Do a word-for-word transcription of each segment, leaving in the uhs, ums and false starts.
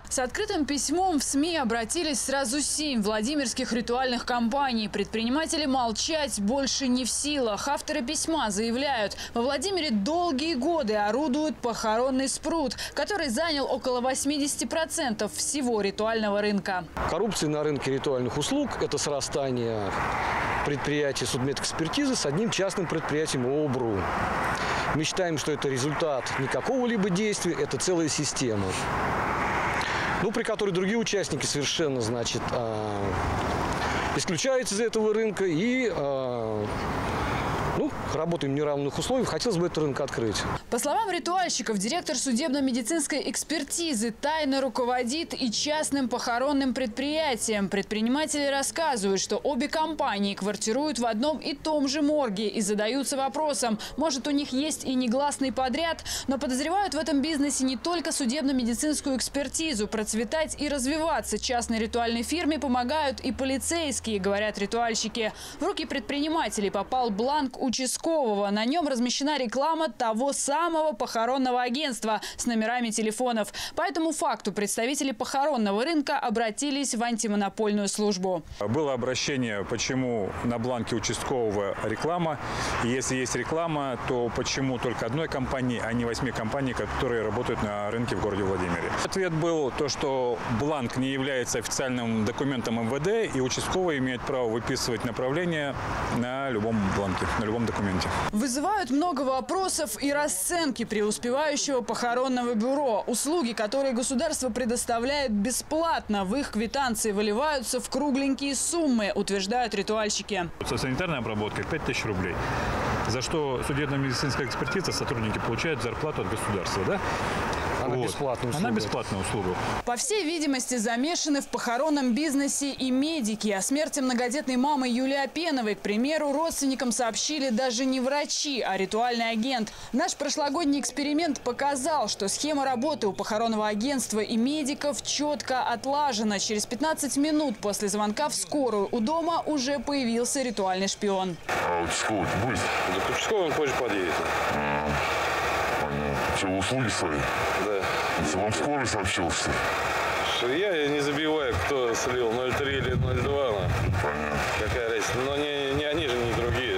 С открытым письмом в СМИ обратились сразу семь владимирских ритуальных компаний. Предприниматели молчать больше не в силах. Авторы письма заявляют, во Владимире долгие годы орудует похоронный спрут, который занял около восьмидесяти процентов всего ритуального рынка. Коррупция на рынке ритуальных услуг – это срастание предприятия судмедэкспертизы с одним частным предприятием ОБРУ. Мы считаем, что это результат не какого-либо действия, это целая система. Ну, при которой другие участники совершенно, значит, исключаются из этого рынка и ну, работаем в неравных условиях. Хотелось бы этот рынок открыть. По словам ритуальщиков, директор судебно-медицинской экспертизы тайно руководит и частным похоронным предприятием. Предприниматели рассказывают, что обе компании квартируют в одном и том же морге и задаются вопросом, может, у них есть и негласный подряд, но подозревают в этом бизнесе не только судебно-медицинскую экспертизу. Процветать и развиваться частной ритуальной фирме помогают и полицейские, говорят ритуальщики. В руки предпринимателей попал бланк участкового. На нем размещена реклама того самого похоронного агентства с номерами телефонов. По этому факту представители похоронного рынка обратились в антимонопольную службу. Было обращение, почему на бланке участкового реклама. Если есть реклама, то почему только одной компании, а не восьми компаний, которые работают на рынке в городе Владимире. Ответ был то, что бланк не является официальным документом эм вэ дэ, и участковый имеет право выписывать направление на любом бланке, на любом документе. Вызывают много вопросов и расценки преуспевающего похоронного бюро. Услуги, которые государство предоставляет бесплатно, в их квитанции выливаются в кругленькие суммы, утверждают ритуальщики. Санитарная обработка пять тысяч рублей, за что судебно-медицинская экспертиза сотрудники получают зарплату от государства, да? Она вот. бесплатная услуга. Она бесплатная услуга. По всей видимости, замешаны в похоронном бизнесе и медики. О смерти многодетной мамы Юлии Опеновой, к примеру, родственникам сообщили даже не врачи, а ритуальный агент. Наш прошлогодний эксперимент показал, что схема работы у похоронного агентства и медиков четко отлажена. Через пятнадцать минут после звонка в скорую у дома уже появился ритуальный шпион. А участковый будет? Да, участковый он позже подъедет. А, понятно. Что, услуги свои? Да. Это вам скорый сообщил, что ли? Я, я не забиваю, кто слил ноль три или ноль два. Понятно. Какая разница? Но не, не они же, не другие.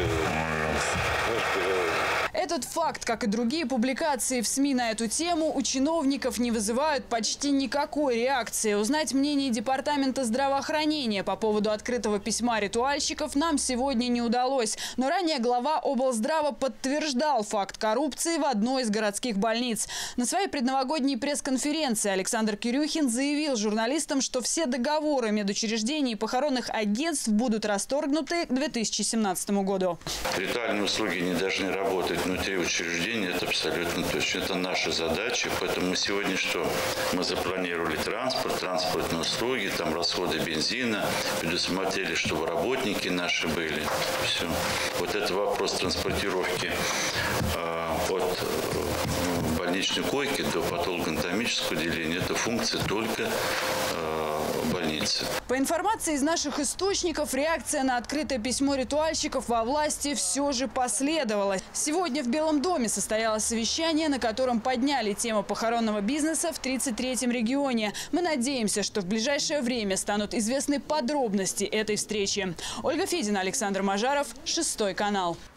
Этот факт, как и другие публикации в СМИ на эту тему, у чиновников не вызывают почти никакой реакции. Узнать мнение Департамента здравоохранения по поводу открытого письма ритуальщиков нам сегодня не удалось. Но ранее глава облздрава подтверждал факт коррупции в одной из городских больниц. На своей предновогодней пресс-конференции Александр Кирюхин заявил журналистам, что все договоры медучреждений и похоронных агентств будут расторгнуты к две тысячи семнадцатому году. Ритуальные услуги не должны работать внутри учреждения, это абсолютно точно. Это наша задача. Поэтому мы сегодня что? Мы запланировали транспорт, транспортные услуги, там расходы бензина, предусмотрели, чтобы работники наши были. Все. Вот это вопрос транспортировки э, от э, больничной койки до патологоанатомического отделения. Это функция только э, больницы. По информации из наших источников, реакция на открытое письмо ритуальщиков во власти все же последовала. Сегодня в Белом доме состоялось совещание, на котором подняли тему похоронного бизнеса в тридцать третьем регионе. Мы надеемся, что в ближайшее время станут известны подробности этой встречи. Ольга Федина, Александр Мажаров, Шестой канал.